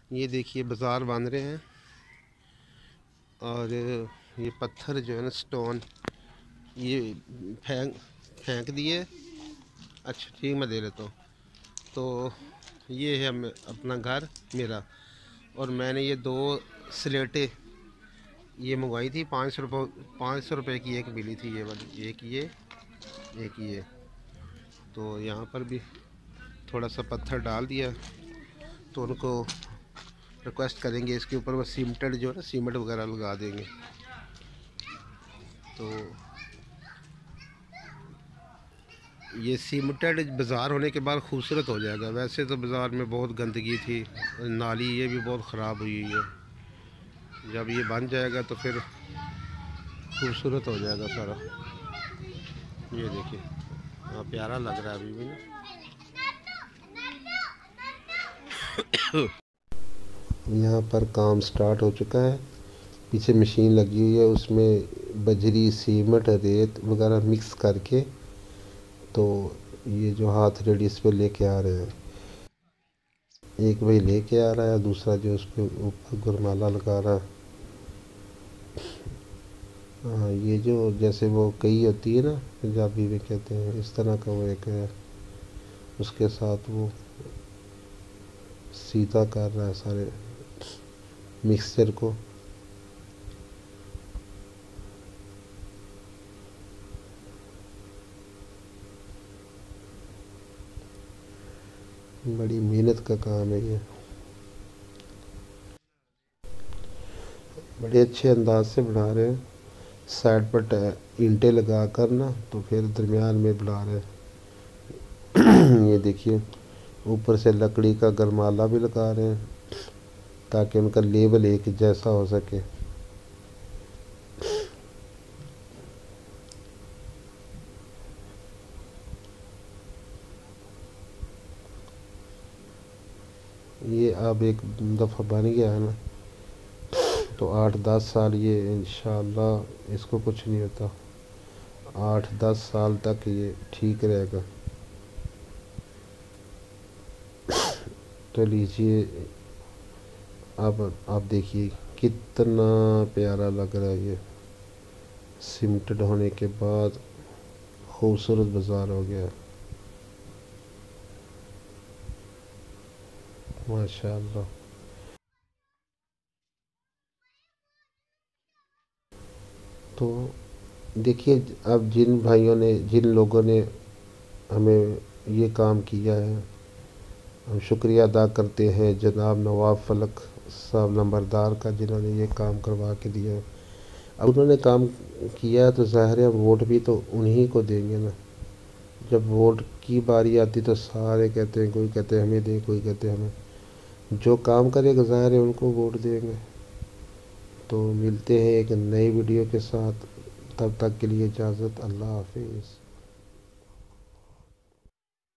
ये देखिए बाज़ार बन रहे हैं और ये पत्थर जो है ना, स्टोन, ये फेंक फेंक दिए। अच्छा ठीक, मैं दे लेता हूँ। तो ये है अपना घर मेरा। और मैंने ये दो स्लेटें ये मंगवाई थी, 500 रुपये की एक मिली थी, ये वाली, एक ये। तो यहाँ पर भी थोड़ा सा पत्थर डाल दिया। तो उनको रिक्वेस्ट करेंगे इसके ऊपर वो सीमेंटेड जो है ना, सीमेंट वगैरह लगा देंगे। तो ये सीमेंटेड बाज़ार होने के बाद खूबसूरत हो जाएगा। वैसे तो बाज़ार में बहुत गंदगी थी, नाली ये भी बहुत ख़राब हुई है। जब ये बन जाएगा तो फिर खूबसूरत हो जाएगा सारा। ये देखिए, हाँ प्यारा लग रहा है अभी भी ना। यहाँ पर काम स्टार्ट हो चुका है। पीछे मशीन लगी हुई है, उसमें बजरी, सीमेंट, रेत वगैरह मिक्स करके तो ये जो हाथ रेडी इस पे लेके आ रहे हैं। एक भाई लेके आ रहा है, दूसरा जो उस पे ऊपर गुरमाला लगा रहा है। हाँ, ये जो जैसे वो कई होती है ना, पंजाबी में कहते हैं, इस तरह का वो एक है। उसके साथ वो सीधा कर रहा है सारे मिक्सचर को। बड़ी मेहनत का काम है ये। बड़े अच्छे अंदाज से बना रहे हैं। साइड पर ईंटें लगा कर ना, तो फिर दरमियान में बना रहे हैं। ये देखिए, ऊपर से लकड़ी का गरमाला भी लगा रहे हैं ताकि उनका लेवल एक जैसा हो सके। ये अब एक दफ़ा बन गया है ना, तो 8-10 साल ये इंशाल्लाह इसको कुछ नहीं होता। 8-10 साल तक ये ठीक रहेगा। तो लीजिए, अब आप देखिए कितना प्यारा लग रहा है ये। सीमेंटेड होने के बाद खूबसूरत बाज़ार हो गया, माशाल्लाह। तो देखिए, अब जिन भाइयों ने, जिन लोगों ने हमें ये काम किया है, हम शुक्रिया अदा करते हैं जनाब नवाब फलक साहब नंबरदार का, जिन्होंने ये काम करवा के दिया है। अब उन्होंने काम किया है तो ज़ाहिर है वोट भी तो उन्हीं को देंगे ना। जब वोट की बारी आती तो सारे कहते हैं, कोई कहते हैं हमें दे, कोई कहते हैं हमें। जो काम करेगा ज़ाहिर है उनको वोट देंगे। तो मिलते हैं एक नई वीडियो के साथ, तब तक के लिए इजाज़त, अल्लाह हाफिज़।